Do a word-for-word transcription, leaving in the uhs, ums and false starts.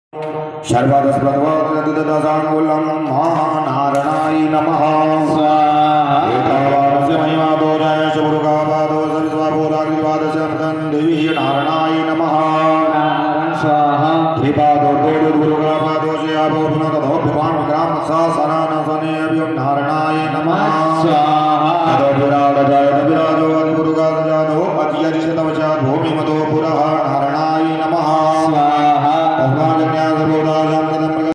शर्वदस्प्रद्वदसाङ्गुलं महानारायणाय नमः एतावानस्य महिमा दोजाय शमुरुकापादो सविस्वाबोधाग्निवादशमृतं देवी नारायणाय नमः स्वाहा त्रिपादो दोरुरुरुकापादो शयाभो पुनः तथोऽप्यपान् विक्रामः सा सनानसने अभ्यं नारायणाय नमः स्वाहा